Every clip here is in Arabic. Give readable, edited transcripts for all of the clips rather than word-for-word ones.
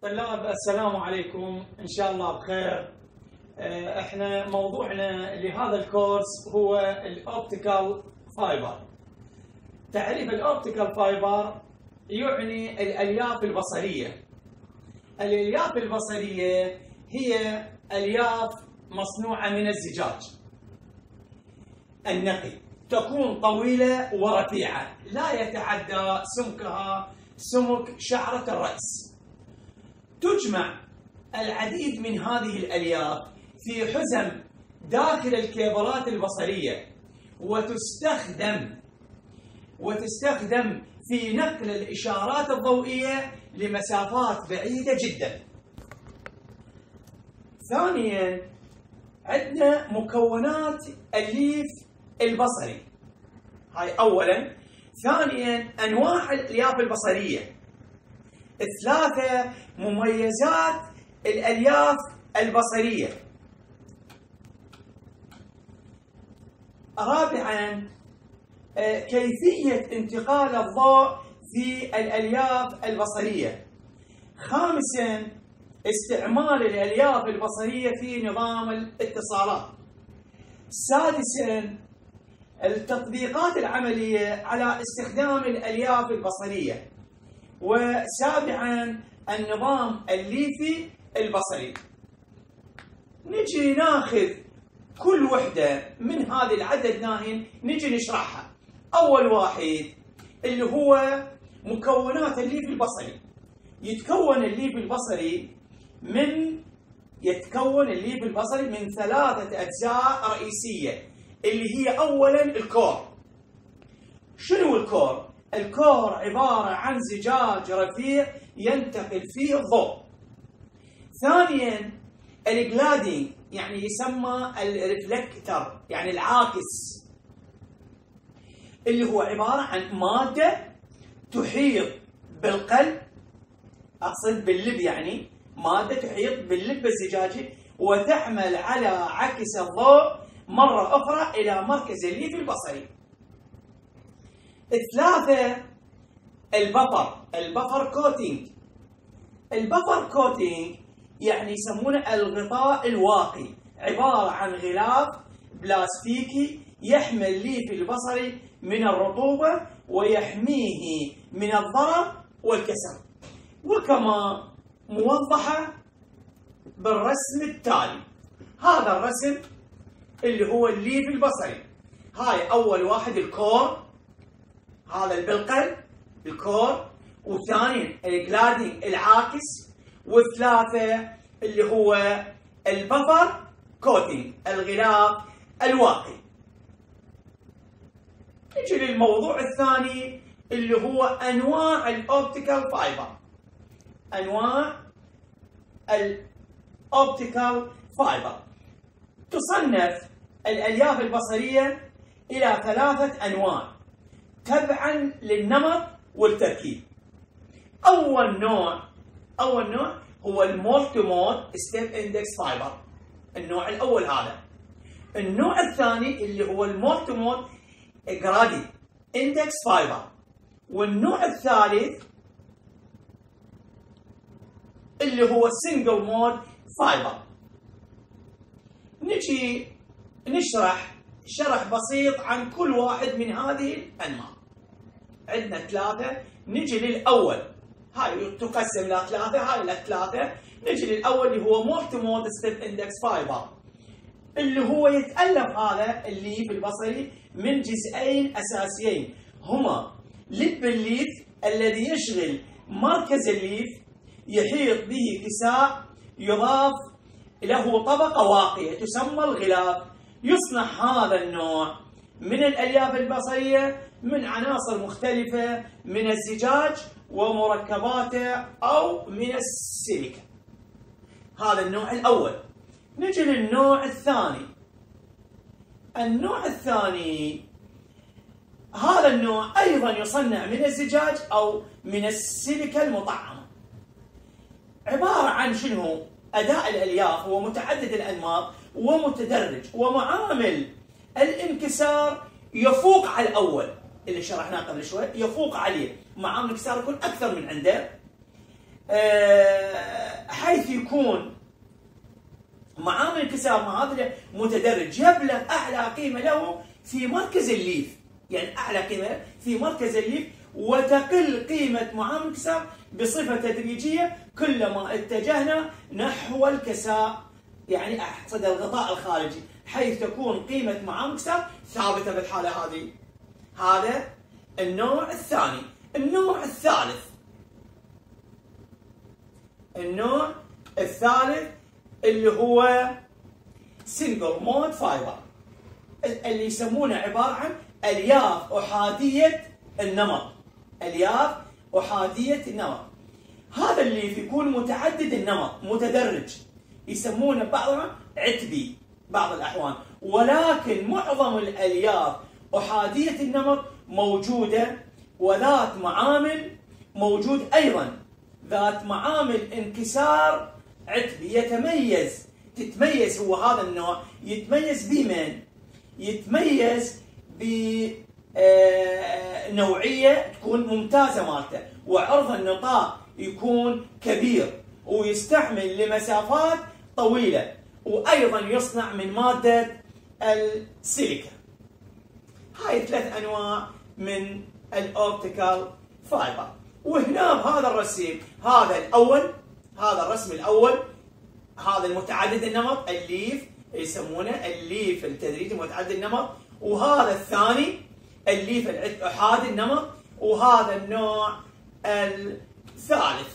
طلاب السلام عليكم، إن شاء الله بخير. احنا موضوعنا لهذا الكورس هو الأوبتيكال فايبر. تعريف الأوبتيكال فايبر يعني الألياف البصرية. الألياف البصرية هي ألياف مصنوعة من الزجاج النقي، تكون طويلة ورفيعة، لا يتعدى سمكها سمك شعرة الرأس. تجمع العديد من هذه الألياف في حزم داخل الكيبلات البصرية، وتستخدم في نقل الإشارات الضوئية لمسافات بعيدة جدا. ثانيا، عندنا مكونات الليف البصري، هاي أولا. ثانيا، أنواع الألياف البصرية. ثلاثة، مميزات الألياف البصرية. رابعا، كيفية انتقال الضوء في الألياف البصرية. خامسا، استعمال الألياف البصرية في نظام الاتصالات. سادسا، التطبيقات العملية على استخدام الألياف البصرية. وسابعا، النظام الليفي البصري. نجي ناخذ كل وحدة من هذه العدد ناهين نجي نشرحها. أول واحد اللي هو مكونات الليف البصري. يتكون الليف البصري من ثلاثة أجزاء رئيسية، اللي هي أولا الكور. شنو الكور؟ الكور عبارة عن زجاج رفيع ينتقل فيه الضوء. ثانيا، الجلادينج، يعني يسمى الريفلكتر، يعني العاكس، اللي هو عبارة عن مادة تحيط بالقلب، أقصد باللب، يعني مادة تحيط باللب الزجاجي وتعمل على عكس الضوء مرة أخرى إلى مركز الليف البصري. ثلاثة، البفر كوتينج. البفر كوتينج يعني يسمونه الغطاء الواقي، عبارة عن غلاف بلاستيكي يحمي الليف البصري من الرطوبة ويحميه من الضرر والكسر، وكما موضحة بالرسم التالي. هذا الرسم اللي هو الليف البصري. هاي أول واحد الكور، هذا بالقلب الكور. وثانيا الجلادينج العاكس. وثلاثة اللي هو البفر كوتينج، الغلاف الواقي. نجي للموضوع الثاني اللي هو أنواع الأوبتيكال فايبر. أنواع الأوبتيكال فايبر. تصنف الألياف البصرية إلى ثلاثة أنواع تبعا للنمط والتركيب. أول نوع هو المولتي مود ستيب اندكس فايبر، النوع الأول هذا. النوع الثاني اللي هو المولتي مود جرادي اندكس فايبر. والنوع الثالث اللي هو سنجل مود فايبر. نجي نشرح شرح بسيط عن كل واحد من هذه الأنواع. عندنا ثلاثة. نجي للأول، هاي تقسم إلى ثلاثة، هاي الثلاثة. نجي للأول اللي هو مولتي مود ستيب اندكس فايبر، اللي هو يتألف هذا الليف البصري من جزئين أساسيين، هما لب الليف الذي يشغل مركز الليف، يحيط به كساء يضاف له طبقة واقية تسمى الغلاف. يصنع هذا النوع من الألياف البصرية من عناصر مختلفة من الزجاج ومركباته أو من السيليكا. هذا النوع الأول. نجي للنوع الثاني. النوع الثاني هذا النوع أيضا يصنع من الزجاج أو من السيليكا المطعمة. عبارة عن شنو؟ أداء الألياف هو متعدد الأنماط ومتدرج، ومعامل الانكسار يفوق على الأول اللي شرحناه قبل شوي، يفوق عليه، معامل الانكسار يكون أكثر من عنده. يكون معامل انكسار معادله متدرج، جاب لك اعلى قيمه له في مركز الليف، يعني اعلى قيمه في مركز الليف، وتقل قيمه معامل انكسار بصفه تدريجيه كلما اتجهنا نحو الكساء، يعني صدى الغطاء الخارجي، حيث تكون قيمه معامل انكسار ثابته بالحاله هذه. هذا النوع الثاني. النوع الثالث اللي هو سنجل مود فايبر، اللي يسمونه عباره عن الياف احاديه النمط. الياف احاديه النمط. هذا اللي يكون متعدد النمط متدرج، يسمونه بعضهم عتبي بعض الاحوال، ولكن معظم الالياف احاديه النمط موجوده، وذات معامل موجود ايضا ذات معامل انكسار عتبي. تتميز هو هذا النوع، يتميز بمن؟ يتميز بنوعية تكون ممتازة مالته، وعرض النطاق يكون كبير، ويستعمل لمسافات طويلة، وأيضا يصنع من مادة السيليكا. هاي 3 أنواع من الأوبتيكال فايبر. وهنا بهذا الرسم، هذا الرسم الأول، هذا المتعدد النمط الليف، يسمونه الليف التدريجي متعدد النمط، وهذا الثاني الليف احادي النمط، وهذا النوع الثالث.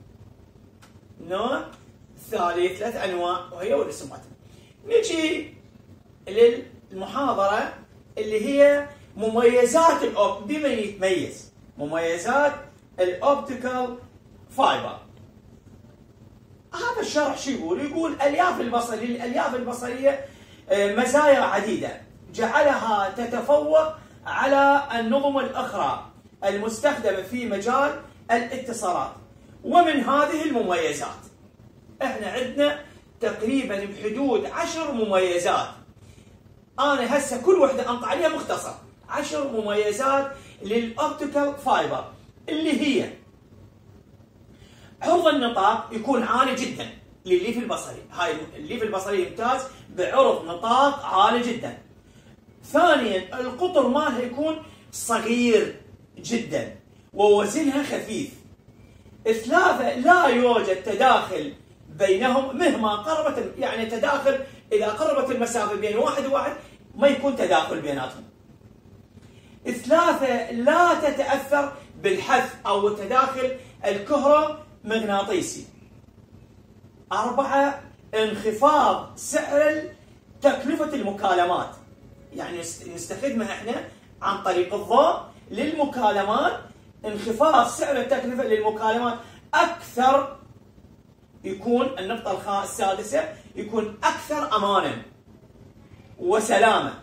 نوع ثالث، 3 أنواع وهي والرسومات. نجي للمحاضرة اللي هي مميزات بما يتميز مميزات الأوبتيكال فايبر. هذا الشرح شو يقول؟ يقول الألياف البصرية مزايا عديدة جعلها تتفوق على النظم الأخرى المستخدمة في مجال الاتصالات. ومن هذه المميزات احنا عندنا تقريبا بحدود 10 مميزات. أنا هسه كل وحدة أنطي عليها مختصر. 10 مميزات للأوبتيكال فايبر، اللي هي عرض النطاق يكون عالي جدا للليف البصري. هاي الليف البصري يمتاز بعرض نطاق عالي جدا. ثانيا القطر مالها يكون صغير جدا ووزنها خفيف. 3 لا يوجد تداخل بينهم مهما قربت، يعني تداخل إذا قربت المسافة بين واحد وواحد ما يكون تداخل بيناتهم. 3 لا تتأثر بالحث أو التداخل الكهرومغناطيسي. 4 انخفاض سعر تكلفة المكالمات، يعني نستخدمها احنا عن طريق الضوء للمكالمات. انخفاض سعر التكلفة للمكالمات أكثر، يكون النقطة السادسة يكون أكثر أمانا وسلامة،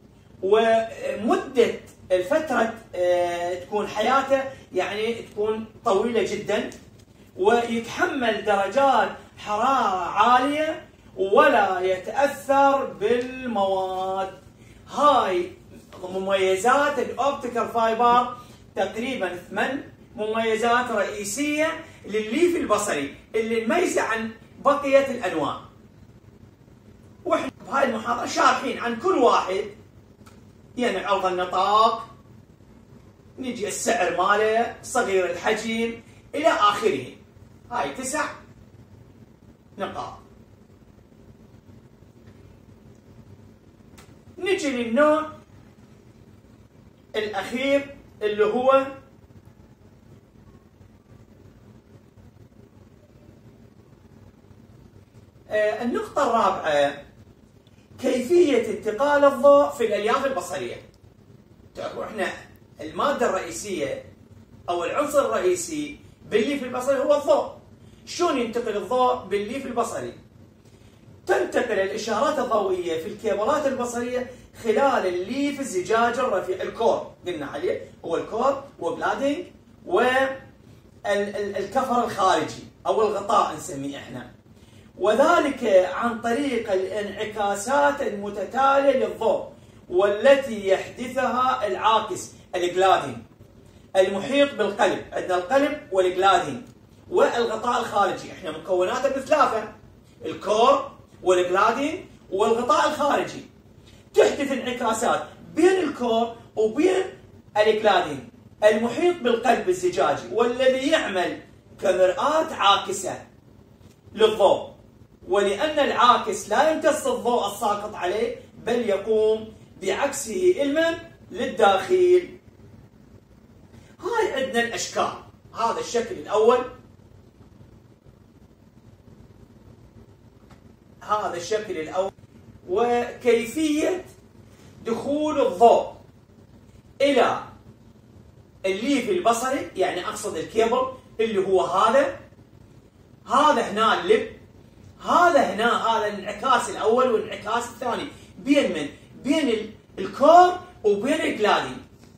ومدة الفترة تكون حياته يعني تكون طويلة جدا، ويتحمل درجات حرارة عالية ولا يتأثر بالمواد. هاي مميزات الأوبتيكال فايبر، تقريبا 8 مميزات رئيسية للليف البصري اللي نميزه عن بقية الأنواع. واحنا بهاي المحاضرة شارحين عن كل واحد، يعني عرض النطاق، نجي السعر ماله، صغير الحجم، إلى آخره. هاي 9 نقاط. نجي للنوع الأخير اللي هو النقطة الرابعة، كيفية انتقال الضوء في الألياف البصرية. تعرفوا احنا المادة الرئيسية أو العنصر الرئيسي بالليف البصري هو الضوء. شلون ينتقل الضوء بالليف البصري؟ تنتقل الإشارات الضوئية في الكيبلات البصرية خلال الليف الزجاجي الرفيع، الكور قلنا عليه، هو الكور وبلادينج والكفر الخارجي أو الغطاء نسميه احنا، وذلك عن طريق الانعكاسات المتتالية للضوء والتي يحدثها العاكس الجلادينج المحيط بالقلب. عندنا القلب والجلادينج، والغطاء الخارجي. احنا مكوناته بثلاثة: الكور والجلادين والغطاء الخارجي. تحدث انعكاسات بين الكور وبين الجلادين المحيط بالقلب الزجاجي، والذي يعمل كمرآة عاكسة للضوء، ولأن العاكس لا يمتص الضوء الساقط عليه بل يقوم بعكسه علما للداخل. هاي عندنا الأشكال. هذا الشكل الأول، هذا الشكل الأول، وكيفية دخول الضوء إلى الليف البصري، يعني أقصد الكيبل اللي هو هذا هنا اللب، هذا هنا هذا الانعكاس الأول والانعكاس الثاني بين من؟ بين الكور وبين الجلادين،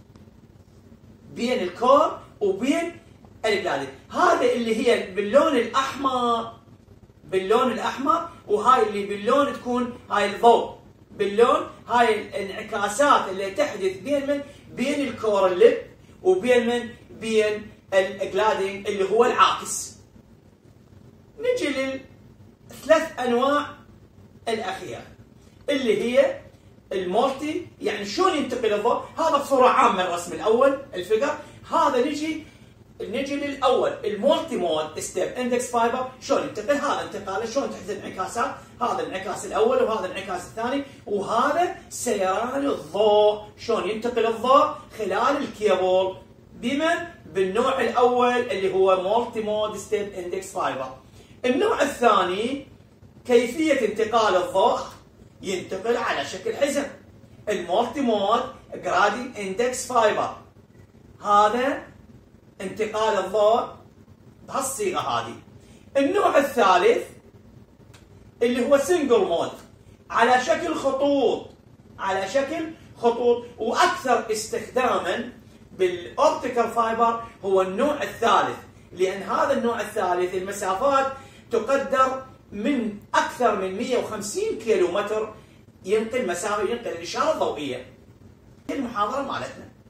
بين الكور وبين الجلادين. هذا اللي هي باللون الأحمر، باللون الأحمر، وهاي اللي باللون تكون هاي الضوء باللون، هاي الانعكاسات اللي تحدث بين من؟ بين الكور اللب وبين من؟ بين الجلادين اللي هو العاكس. نجي للثلاث أنواع الأخيرة اللي هي المولتي، يعني شلون ينتقل الضوء. هذا بصورة عامة الرسم الأول الفيجر. هذا نجي للأول المولتي مود ستيب اندكس فايبر. شلون ينتقل؟ هذا انتقاله شلون تحدث انعكاسات، هذا الانعكاس الأول وهذا الانعكاس الثاني، وهذا سيران الضوء، شلون ينتقل الضوء خلال الكيبل بمن؟ بالنوع الأول اللي هو مولتي مود ستيب اندكس فايبر. النوع الثاني كيفية انتقال الضوء ينتقل على شكل حزم، المولتي مود جرادي اندكس فايبر. هذا انتقال الضوء بهالصيغة هذه. النوع الثالث اللي هو سنجل مود على شكل خطوط، على شكل خطوط، وأكثر استخداما بالاوبتيكال فايبر هو النوع الثالث، لأن هذا النوع الثالث المسافات تقدر من أكثر من 150 كيلومتر، ينقل مسافة، ينقل الإشارة الضوئية. المحاضرة مالتنا